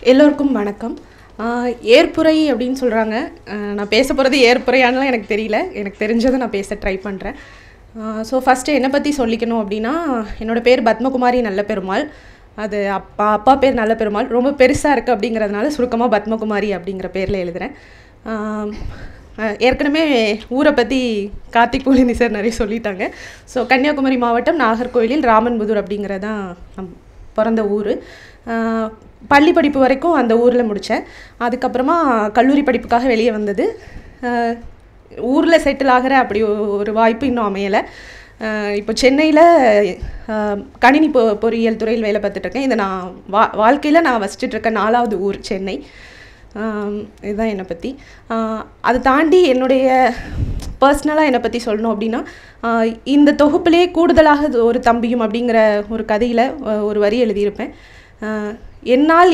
எல்லோருக்கும் வணக்கம். ஏற்புரை அப்படின்னு சொல்கிறாங்க. நான் பேச போகிறது ஏற்புரையானலாம் எனக்கு தெரியல. எனக்கு தெரிஞ்சதை நான் பேச ட்ரை பண்ணுறேன். ஸோ ஃபஸ்ட்டு என்னை பற்றி சொல்லிக்கணும் அப்படின்னா, என்னோடய பேர் பத்மகுமாரி நல்ல பெருமாள். அது அப்பா பேர் நல்ல பெருமாள். ரொம்ப பெருசாக இருக்குது அப்படிங்கிறதுனால சுருக்கமாக பத்மகுமாரி அப்படிங்கிற பேரில் எழுதுகிறேன். ஏற்கனவே ஊரை பற்றி கார்த்திக் பூலினி சார் நிறைய சொல்லிட்டாங்க. ஸோ கன்னியாகுமரி மாவட்டம் நாகர்கோயிலில் ராமன்புதூர் அப்படிங்கிறதான் பிறந்த ஊர். பள்ளி படிப்பு வரைக்கும் அந்த ஊரில் முடித்தேன். அதுக்கப்புறமா கல்லூரி படிப்புக்காக வெளியே வந்தது. ஊரில் செட்டில் ஆகிற அப்படி ஒரு வாய்ப்பு இன்னும் அமையலை. இப்போ சென்னையில் கணினி பொறியியல் துறையில் வேலை பார்த்துட்ருக்கேன். இதை நான் வாழ்க்கையில் நான் வசிச்சிட்ருக்க 4வது ஊர் சென்னை. இதுதான் என்னை பற்றி. அதை தாண்டி என்னுடைய பர்சனலாக என்னை பற்றி சொல்லணும் அப்படின்னா, இந்த தொகுப்பிலே கூடுதலாக ஒரு தம்பியும் அப்படிங்கிற ஒரு கதையில் ஒரு வரி எழுதியிருப்பேன். என்னால்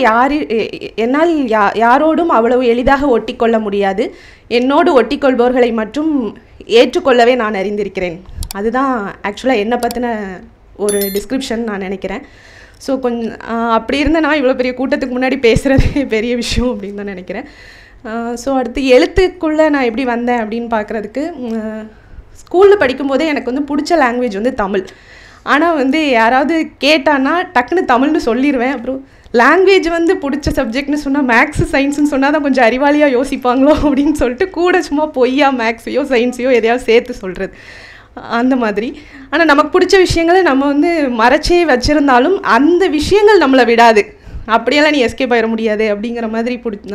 யாரோடும் அவ்வளவு எளிதாக ஒட்டிக்கொள்ள முடியாது. என்னோடு ஒட்டிக்கொள்பவர்களை மட்டும் ஏற்றுக்கொள்ளவே நான் அறிந்திருக்கிறேன். அதுதான் ஆக்சுவலாக என்னை பற்றின ஒரு டிஸ்கிரிப்ஷன் நான் நினைக்கிறேன். ஸோ கொஞ்சம் அப்படி இருந்த நான் இவ்வளோ பெரிய கூட்டத்துக்கு முன்னாடி பேசுகிறதே பெரிய விஷயம் அப்படின்னு தான் நினைக்கிறேன். ஸோ அடுத்து எழுத்துக்குள்ளே நான் எப்படி வந்தேன் அப்படின்னு பார்க்குறதுக்கு, ஸ்கூலில் படிக்கும்போதே எனக்கு பிடிச்ச லாங்குவேஜ் தமிழ். ஆனால் யாராவது கேட்டான்னா டக்குன்னு தமிழ்னு சொல்லிடுவேன். அப்புறம் லாங்குவேஜ் பிடிச்ச சப்ஜெக்ட்னு சொன்னால் மேக்ஸு சயின்ஸுன்னு சொன்னால் தான் கொஞ்சம் அறிவாளியாக யோசிப்பாங்களோ அப்படின்னு சொல்லிட்டு கூட சும்மா பொய்யா மேக்ஸையோ சயின்ஸையோ எதையாவது சேர்த்து சொல்கிறது அந்த மாதிரி. ஆனால் நமக்கு பிடிச்ச விஷயங்களை நம்ம மறைச்சே வச்சுருந்தாலும் அந்த விஷயங்கள் நம்மளை விடாது. அப்படியெல்லாம் நீ எஸ்கேப் ஆகிட முடியாது அப்படிங்கிற மாதிரி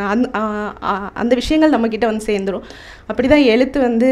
அந்த விஷயங்கள் நம்மக்கிட்ட சேர்ந்துடும். அப்படி தான் எழுத்து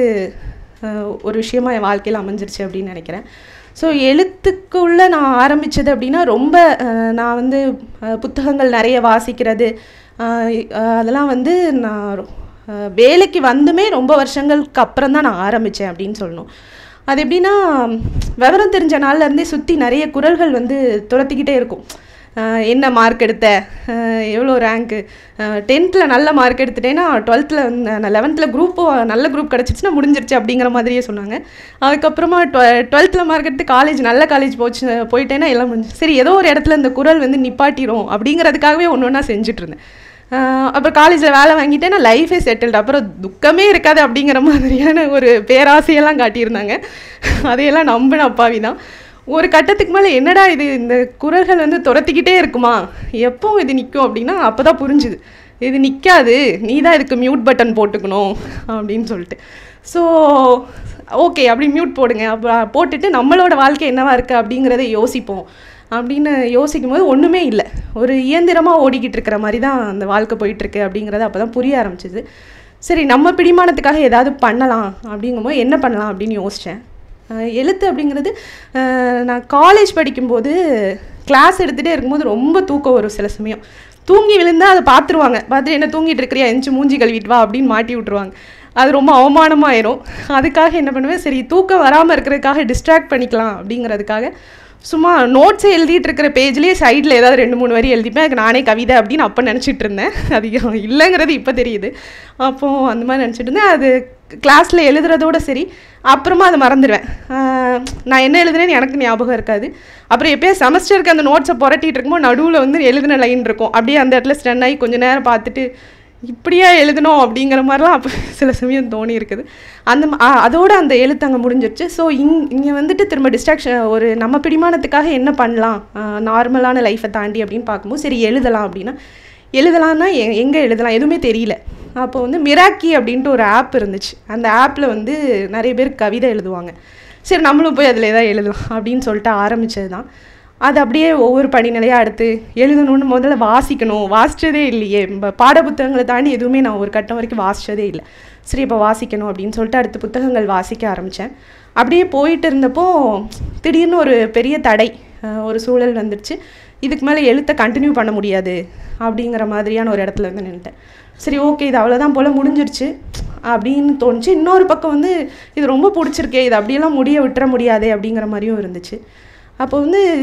ஒரு விஷயமாக என் வாழ்க்கையில் அமைஞ்சிருச்சு அப்படின்னு நினைக்கிறேன். ஸோ எழுத்துக்குள்ளே நான் ஆரம்பித்தது அப்படின்னா, ரொம்ப நான் புத்தகங்கள் நிறைய வாசிக்கிறது, அதெல்லாம் நான் வேலைக்கு வந்துமே ரொம்ப வருஷங்களுக்கு அப்புறம் தான் நான் ஆரம்பித்தேன் அப்படின்னு சொல்லணும். அது எப்படின்னா, விவரம் தெரிஞ்ச நாள்லேருந்தே சுற்றி நிறைய குரல்கள் துரத்திக்கிட்டே இருக்கும். என்ன மார்க் எடுத்த, எவ்வளோ ரேங்க்கு, 10th நல்ல மார்க் எடுத்துட்டேன்னா 12th 11th நல்ல குரூப் கிடச்சிச்சுன்னா முடிஞ்சிருச்சு அப்படிங்கிற மாதிரியே சொன்னாங்க. அதுக்கப்புறமா 12th மார்க் எடுத்து நல்ல காலேஜ் போயிட்டேன்னா எல்லாம் முடிஞ்சு. சரி, ஏதோ ஒரு இடத்துல இந்த குரல் நிப்பாட்டிடும் அப்படிங்கிறதுக்காகவே ஒன்று ஒன்றா செஞ்சுட்ருந்தேன். அப்புறம் காலேஜில் வேலை வாங்கிட்டேன்னா லைஃபே செட்டில்டு, அப்புறம் துக்கமே இருக்காது அப்படிங்கிற மாதிரியான ஒரு பேராசையெல்லாம் காட்டியிருந்தாங்க. அதையெல்லாம் நம்பின அப்பாவி தான். ஒரு கட்டத்துக்கு மேலே என்னடா இது, இந்த குரல்கள் துரத்திக்கிட்டே இருக்குமா, எப்போ இது நிற்கும் அப்படின்னா அப்போ தான் புரிஞ்சுது, இது நிற்காது, நீ தான் இதுக்கு மியூட் பட்டன் போட்டுக்கணும் அப்படின்னு சொல்லிட்டு. ஸோ ஓகே, அப்படி மியூட் போடுங்க, அப்போ போட்டுட்டு நம்மளோட வாழ்க்கை என்னவா இருக்குது அப்படிங்கிறத யோசிப்போம் அப்படின்னு யோசிக்கும் போது ஒன்றுமே இல்லை, ஒரு இயந்திரமாக ஓடிக்கிட்டு இருக்கிற மாதிரி தான் அந்த வாழ்க்கை போயிட்டுருக்கு அப்படிங்கிறத அப்போ தான் புரிய ஆரம்பிச்சிது. சரி, நம்ம பிடிமானத்துக்காக ஏதாவது பண்ணலாம் அப்படிங்கும்போது என்ன பண்ணலாம் அப்படின்னு யோசித்தேன். எழுத்து அப்படிங்கிறது, நான் காலேஜ் படிக்கும்போது கிளாஸ் எடுத்துகிட்டே இருக்கும்போது ரொம்ப தூக்கம் வரும். சில சமயம் தூங்கி விழுந்தால் அதை பார்த்துருவாங்க, பார்த்துட்டு என்ன தூங்கிட்டு இருக்கிறியா, எஞ்சி மூஞ்சி கழுவிட்டு வா அப்படின்னு மாட்டி விட்ருவாங்க. அது ரொம்ப அவமானமாயிரும். அதுக்காக என்ன பண்ணுவேன், சரி தூக்கம் வராமல் இருக்கிறதுக்காக டிஸ்ட்ராக்ட் பண்ணிக்கலாம் அப்படிங்கிறதுக்காக சும்மா நோட்ஸை எழுதிட்டு இருக்கிற பேஜ்லேயே சைடில் ஏதாவது 2-3 வரி எழுதிப்பேன். அதுக்கு நானே கவிதை அப்படின்னு அப்போ நினச்சிட்டு இருந்தேன். அது இல்லைங்கிறது இப்போ தெரியுது. அப்போது அந்த மாதிரி நினச்சிட்டு இருந்தேன். அது கிளாஸில் எழுதுறதோடு சரி, அப்புறமா அதை மறந்துடுவேன். நான் என்ன எழுதுனேன்னு எனக்கு ஞாபகம் இருக்காது. அப்புறம் எப்போயும் செமஸ்டருக்கு அந்த நோட்ஸை புரட்டிகிட்டு இருக்கும்போது நடுவில் எழுதின லைன் இருக்கும். அப்படியே அந்த இடத்துல ஸ்டன் ஆகி கொஞ்சம் நேரம் பார்த்துட்டு இப்படியா எழுதணும் அப்படிங்கிற மாதிரிலாம் அப்போ சில சமயம் தோணி இருக்குது. அதோடு அந்த எழுத்து அங்கே முடிஞ்சிருச்சு. ஸோ இங்கே திரும்ப டிஸ்ட்ராக்ஷன், ஒரு நம்ம பிடிமானத்துக்காக என்ன பண்ணலாம் நார்மலான லைஃப்பை தாண்டி அப்படின்னு பார்க்கும்போது, சரி எழுதலாம் அப்படின்னா, எழுதலான்னா எங்கே எழுதலாம் எதுவுமே தெரியல. அப்போ மிராக்கி அப்படின்ட்டு ஒரு ஆப் இருந்துச்சு. அந்த ஆப்பில் நிறைய பேர் கவிதை எழுதுவாங்க. சரி நம்மளும் போய் அதில் ஏதாவது எழுதலாம் அப்படின்னு சொல்லிட்டு ஆரம்பித்தது தான். அது அப்படியே ஒவ்வொரு படிநிலையாக அடுத்து எழுதணுன்னு முதல்ல வாசித்ததே இல்லையே, பாட புத்தகங்களை தாண்டி எதுவுமே நான் ஒரு கட்டம் வரைக்கும் வாசித்ததே இல்லை. சரி இப்போ வாசிக்கணும் அப்படின்னு சொல்லிட்டு அடுத்து புத்தகங்கள் வாசிக்க ஆரம்பித்தேன். அப்படியே போயிட்டு இருந்தப்போ திடீர்னு ஒரு பெரிய தடை, ஒரு சூழல் வந்துடுச்சு. இதுக்கு மேலே எழுத்தை கண்டினியூ பண்ண முடியாது அப்படிங்கிற மாதிரியான ஒரு இடத்துல நின்றுட்டேன். சரி ஓகே, இது அவ்வளோதான் போல் முடிஞ்சிருச்சு அப்படின்னு தோணுச்சு. இன்னொரு பக்கம் இது ரொம்ப பிடிச்சிருக்கே, இது அப்படியெல்லாம் விட்டுற முடியாதே அப்படிங்கிற மாதிரியும் இருந்துச்சு. அப்போ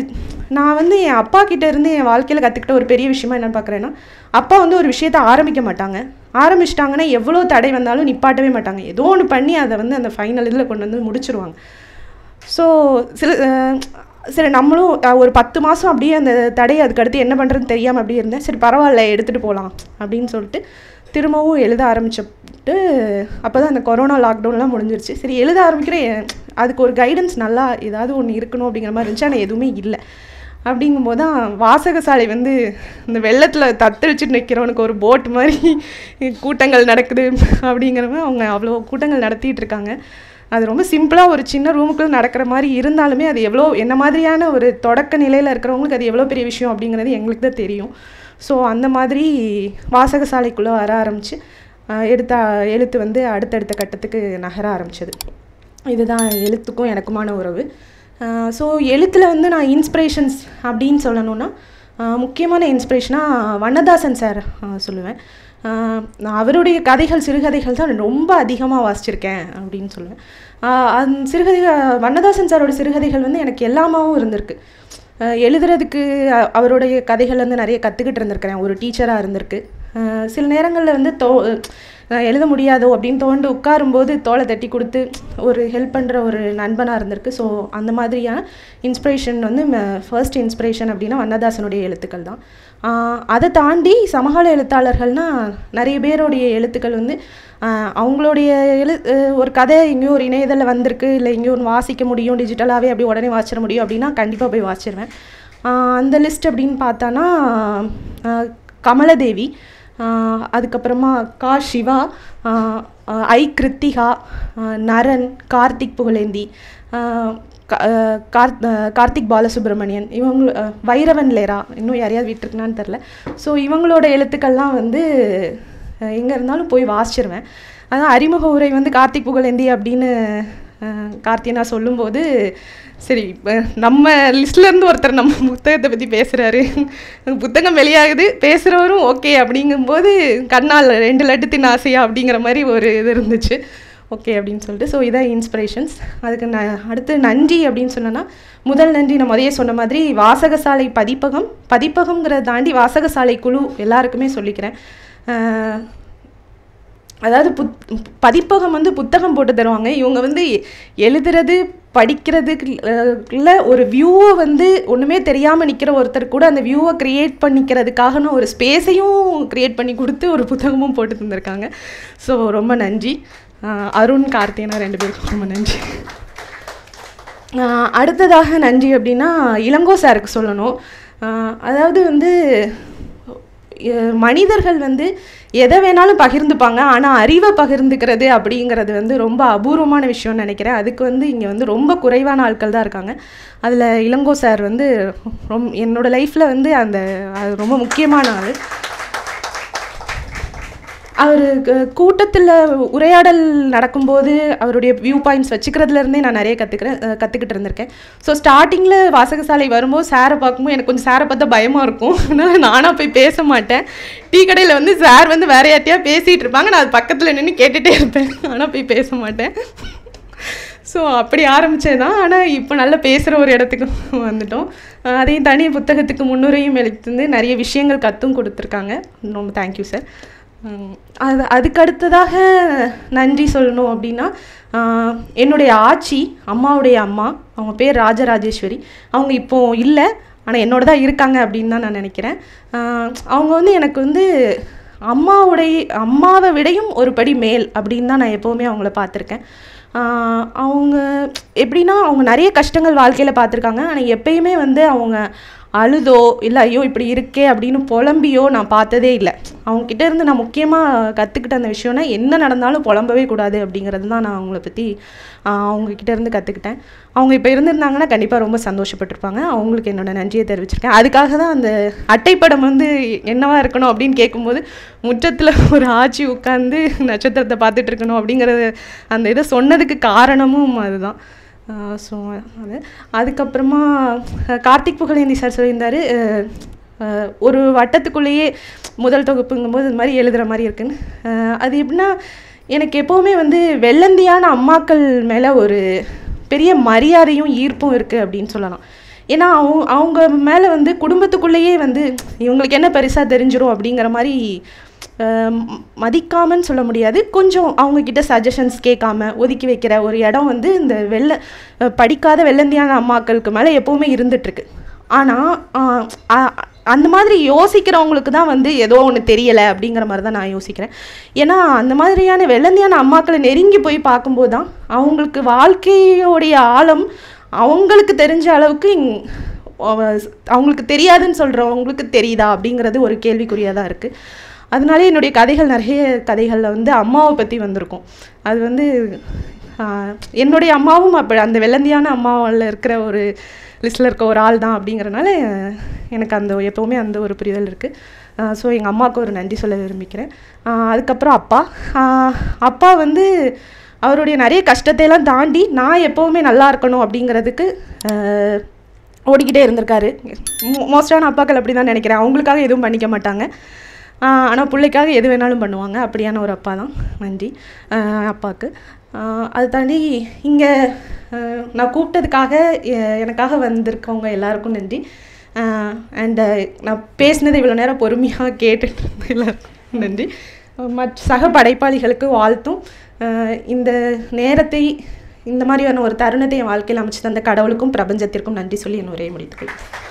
நான் என் அப்பா கிட்டே இருந்து என் வாழ்க்கையில் கற்றுக்கிட்ட ஒரு பெரிய விஷயமா என்ன பார்க்குறேன்னா, அப்பா ஒரு விஷயத்தை ஆரம்பிக்க மாட்டாங்க. ஆரம்பிச்சிட்டாங்கன்னா எவ்வளோ தடை வந்தாலும் நிப்பாட்டவே மாட்டாங்க. ஏதோ ஒன்று பண்ணி அதை அந்த ஃபைனல் இதில் கொண்டு முடிச்சிருவாங்க. ஸோ சில சரி நம்மளும் ஒரு 10 மாதம் அப்படியே அந்த தடையை அதுக்கடுத்து என்ன பண்ணுறதுன்னு தெரியாமல் அப்படியே இருந்தேன். சரி பரவாயில்ல எடுத்துகிட்டு போகலாம் அப்படின்னு சொல்லிட்டு திரும்பவும் எழுத ஆரம்பிச்சுட்டு அப்போ தான் அந்த கொரோனா லாக்டவுன்லாம் முடிஞ்சிருச்சு. சரி எழுத ஆரம்பிக்கிறேன், அதுக்கு ஒரு கைடன்ஸ் நல்லா ஏதாவது ஒன்று இருக்கணும் அப்படிங்கிற மாதிரி இருந்துச்சு. ஆனால் எதுவுமே இல்லை. அப்படிங்கும்போது தான் வாசகசாலை வந்து இந்த வெள்ளத்தில் தத்தளிச்சுட்டு நிற்கிறவனுக்கு ஒரு போட் மாதிரி கூட்டங்கள் நடக்குது அப்படிங்கிற மாதிரி அவங்க அவ்வளோ கூட்டங்கள் நடத்திட்டு இருக்காங்க. அது ரொம்ப சிம்பிளாக ஒரு சின்ன ரூமுக்குள்ளே நடக்கிற மாதிரி இருந்தாலுமே அது எவ்வளோ என்ன மாதிரியான ஒரு தொடக்க நிலையில் இருக்கிறவங்களுக்கு அது எவ்வளோ பெரிய விஷயம் அப்படிங்கிறது எங்களுக்கு தான் தெரியும். ஸோ அந்த மாதிரி வாசகசாலைக்குள்ளே வர ஆரம்பித்து எழுத்து வந்து அடுத்தடுத்த கட்டத்துக்கு நகர ஆரம்பிச்சது. இதுதான் எழுத்துக்கும் எனக்குமான உறவு. ஸோ எழுத்தில் வந்து நான் இன்ஸ்பிரேஷன்ஸ் அப்படின்னு சொல்லணுன்னா முக்கியமான இன்ஸ்பிரேஷனாக வண்ணதாசன் சார் சொல்லுவேன். நான் அவருடைய கதைகள் சிறுகதைகள் தான் ரொம்ப அதிகமாக வாசிச்சிருக்கேன் அப்படின்னு சொல்லுவேன். அந்த வண்ணதாசன் சாரோட சிறுகதைகள் வந்து எனக்கு எல்லாமாவும் இருந்திருக்கு. எழுதுறதுக்கு அவருடைய கதைகள் வந்து நிறைய கற்றுக்கிட்டு இருந்திருக்கிறேன். ஒரு டீச்சராக இருந்திருக்கு. சில நேரங்களில் வந்து எழுத முடியாதோ அப்படின்னு தோண்டு உட்காரும்போது தோலை தட்டி கொடுத்து ஒரு ஹெல்ப் பண்ணுற ஒரு நண்பனாக இருந்திருக்கு. ஸோ அந்த மாதிரியான இன்ஸ்பிரேஷன் வந்து ஃபர்ஸ்ட் இன்ஸ்பிரேஷன் அப்படின்னா வண்ணதாசனுடைய எழுத்துக்கள் தான். அதை தாண்டி சமகால எழுத்தாளர்கள்னால் நிறைய பேருடைய எழுத்துக்கள் வந்து அவங்களுடைய ஒரு கதை எங்கேயோ ஒரு இணையதளில் வந்திருக்கு, இல்லை எங்கேயோ ஒன்று வாசிக்க முடியும், டிஜிட்டலாகவே அப்படி உடனே வாசிட முடியும் அப்படின்னா கண்டிப்பாக போய் வாசிடுவேன். அந்த லிஸ்ட் அப்படின்னு பார்த்தானா கமலதேவி, அதுக்கப்புறமா கா சிவா, ஐ கிருத்திகா, நரன், கார்த்திக் புகழேந்தி, கார்த்திக் பாலசுப்ரமணியன், இவங்க வைரவன் லேரா, இன்னும் யாரையாவது விட்டுருக்குனான்னு தெரில. ஸோ இவங்களோட எழுத்துக்கள்லாம் வந்து எங்கே இருந்தாலும் போய் வாசிச்சிருவேன். அதான் அறிமுக உரை வந்து கார்த்திக் புகழேந்தி அப்படின்னு கார்த்தியனா சொல்லும்போது சரி நம்ம லிஸ்ட்லேருந்து ஒருத்தர் நம்ம புத்தகத்தை பற்றி பேசுகிறாரு, புத்தகம் வெளியாகுது, பேசுகிறவரும் ஓகே அப்படிங்கும்போது கண்ணால் 2 லட்டு தின்ன ஆசையா அப்படிங்கிற மாதிரி ஒரு இது இருந்துச்சு. ஓகே அப்படின்னு சொல்லிட்டு ஸோ இதான் இன்ஸ்பிரேஷன்ஸ். அதுக்கு அடுத்து நன்றி அப்படின்னு சொன்னேன்னா முதல் நன்றி நான் முதலே சொன்ன மாதிரி வாசகசாலை பதிப்பகங்கிறத தாண்டி வாசகசாலை குழு எல்லாருக்குமே சொல்லிக்கிறேன். அதாவது பதிப்பகம் வந்து புத்தகம் போட்டு தருவாங்க. இவங்க வந்து எழுதுறது படிக்கிறதுக்குள்ள ஒரு வியூவை வந்து ஒன்றுமே தெரியாமல் நிற்கிற ஒருத்தர் கூட அந்த வியூவை க்ரியேட் பண்ணிக்கிறதுக்காகனு ஒரு ஸ்பேஸையும் க்ரியேட் பண்ணி கொடுத்து ஒரு புத்தகமும் போட்டு தந்திருக்காங்க. ஸோ ரொம்ப நன்றி. அருண், கார்த்தியனா 2 பேருக்கும் ரொம்ப நன்றி. அடுத்ததாக நன்றி அப்படின்னா இளங்கோ சாருக்கு சொல்லணும். அதாவது வந்து மனிதர்கள் வந்து எதை வேணாலும் பகிர்ந்துப்பாங்க, ஆனால் அறிவை பகிர்ந்துக்கிறது அப்படிங்கிறது வந்து ரொம்ப அபூர்வமான விஷயம்னு நினைக்கிறேன். அதுக்கு வந்து இங்கே வந்து ரொம்ப குறைவான ஆட்கள் தான் இருக்காங்க. அதில் இளங்கோ சார் வந்து என்னோடய லைஃப்பில் வந்து அது ரொம்ப முக்கியமான ஆள். அவர் கூட்டத்தில் உரையாடல் நடக்கும்போது அவருடைய வியூ பாயிண்ட்ஸ் வச்சுக்கிறதுலேருந்தே நான் நிறைய கற்றுக்கிட்டு இருந்திருக்கேன். ஸோ ஸ்டார்டிங்கில் வாசகசாலை வரும்போது சாரை பார்க்கும்போது எனக்கு கொஞ்சம் சாரை பார்த்தா பயமாக இருக்கும். அதனால் நானாக போய் பேச மாட்டேன். டீ கடையில் வந்து சார் வந்து வேற யார்ட்டையா பேசிகிட்டு இருப்பாங்க, நான் அது பக்கத்தில் நின்று கேட்டுகிட்டே இருப்பேன், ஆனால் போய் பேச மாட்டேன். ஸோ அப்படி ஆரம்பித்தது தான். ஆனால் இப்போ நல்லா பேசுகிற ஒரு இடத்துக்கு வந்துட்டோம். அதையும் தனி புத்தகத்துக்கு முன்னுரையும் எழுத்து நிறைய விஷயங்கள் கற்றும் கொடுத்துருக்காங்க. ரொம்ப தேங்க்யூ சார். அதுக்கடுத்ததாக நன்றி சொல்லணும் அப்படின்னா என்னுடைய ஆச்சி, அம்மாவுடைய அம்மா, அவங்க பேர் ராஜராஜேஸ்வரி. அவங்க இப்போது இல்லை, ஆனால் என்னோட தான் இருக்காங்க அப்படின்னு தான் நான் நினைக்கிறேன். அவங்க வந்து எனக்கு வந்து அம்மாவை விடையும் ஒரு படி மேல் அப்படின்னு தான் நான் எப்போவுமே அவங்கள பார்த்துருக்கேன். அவங்க எப்படின்னா அவங்க நிறைய கஷ்டங்கள் வாழ்க்கையில் பார்த்துருக்காங்க. ஆனால் எப்பயுமே வந்து அவங்க அழுதோ இல்லை ஐயோ இப்படி இருக்கே அப்படின்னு புலம்பியோ நான் பார்த்ததே இல்லை. அவங்ககிட்ட இருந்து நான் முக்கியமாக கற்றுக்கிட்ட அந்த விஷயம்னா என்ன நடந்தாலும் புலம்பவே கூடாது அப்படிங்கிறது தான் நான் அவங்கள பற்றி அவங்கக்கிட்ட இருந்து கற்றுக்கிட்டேன். அவங்க இப்போ இருந்திருந்தாங்கன்னா கண்டிப்பாக ரொம்ப சந்தோஷப்பட்டிருப்பாங்க. அவங்களுக்கு என்னோட நன்றியை தெரிவிச்சிருக்கேன். அதுக்காக தான் அந்த அட்டைப்படம் வந்து என்னவா இருக்கணும் அப்படின்னு கேட்கும்போது முற்றத்தில் ஒரு ஆட்சி உட்காந்து நட்சத்திரத்தை பார்த்துட்டு இருக்கணும் அப்படிங்கிறது அந்த இதை சொன்னதுக்கு காரணமும் அதுதான். ஸோ அதுக்கப்புறமா கார்த்திக் புகழேந்தி சார் சொல்லியிருந்தார், ஒரு வட்டத்துக்குள்ளேயே முதல் தொகுப்புங்கும்போது இது மாதிரி எழுதுகிற மாதிரி இருக்குன்னு. அது எப்படின்னா எனக்கு எப்போவுமே வந்து வெள்ளந்தியான அம்மாக்கள் மேலே ஒரு பெரிய மரியாதையும் ஈர்ப்பும் இருக்குது அப்படின்னு சொல்லலாம். ஏன்னா அவங்க மேலே வந்து குடும்பத்துக்குள்ளேயே வந்து இவங்களுக்கு என்ன பெருசாக தெரிஞ்சிடும் அப்படிங்கிற மாதிரி மதிக்காமன்னு சொல்ல முடியாது, கொஞ்சம் அவங்கக்கிட்ட சஜஷன்ஸ் கேட்காம ஒதுக்கி வைக்கிற ஒரு இடம் வந்து இந்த படிக்காத வெள்ளந்தியான அம்மாக்களுக்கு மேலே எப்போவுமே இருந்துகிட்ருக்கு. ஆனால் அந்த மாதிரி யோசிக்கிறவங்களுக்கு தான் வந்து ஏதோ ஒன்று தெரியலை அப்படிங்கிற மாதிரி தான் நான் யோசிக்கிறேன். ஏன்னா அந்த மாதிரியான வெள்ளந்தியான அம்மாக்களை நெருங்கி போய் பார்க்கும்போது தான் அவங்களுக்கு வாழ்க்கையோடைய ஆழம் அவங்களுக்கு தெரிஞ்ச அளவுக்கு அவங்களுக்கு தெரியாதுன்னு சொல்கிறவங்களுக்கு தெரியுதா அப்படிங்கிறது ஒரு கேள்விக்குறியாக தான் இருக்குது. அதனால என்னுடைய கதைகள் நிறைய கதைகளில் வந்து அம்மாவை பற்றி வந்திருக்கும். அது வந்து என்னுடைய அம்மாவும் அப்போ அந்த வெள்ளந்தியான அம்மாவில் இருக்கிற ஒரு லிஸ்ட்டில் இருக்க ஒரு ஆள் தான் அப்படிங்கிறனால எனக்கு எப்போவுமே அந்த ஒரு புரிதல் இருக்குது. ஸோ எங்கள் அம்மாவுக்கு ஒரு நன்றி சொல்ல விரும்பிக்கிறேன். அதுக்கப்புறம் அப்பா வந்து அவருடைய நிறைய கஷ்டத்தையெல்லாம் தாண்டி நான் எப்போவுமே நல்லா இருக்கணும் அப்படிங்கிறதுக்கு ஓடிக்கிட்டே இருந்திருக்காரு. மோஸ்டான அப்பாக்கள் அப்படி தான் நினைக்கிறேன். அவங்களுக்காக எதுவும் பண்ணிக்க மாட்டாங்க, ஆனால் பிள்ளைக்காக எது வேணாலும் பண்ணுவாங்க. அப்படியான ஒரு அப்பா தான். நன்றி அப்பாவுக்கு. அது தாண்டி இங்கே நான் கூப்பிட்டதுக்காக எனக்காக வந்திருக்கவங்க எல்லாருக்கும் நன்றி. அண்டு நான் பேசினது இவ்வளோ நேரம் பொறுமையாக கேட்டுட்டு இருந்தேன் எல்லாருக்கும் நன்றி. சக படைப்பாளிகளுக்கு வாழ்த்தும். இந்த நேரத்தை, இந்த மாதிரியான ஒரு தருணத்தை என் வாழ்க்கையில் அமைச்சு தந்த கடவுளுக்கும் பிரபஞ்சத்திற்கும் நன்றி சொல்லி என் உரையை முடித்துக்கொள்கிறேன்.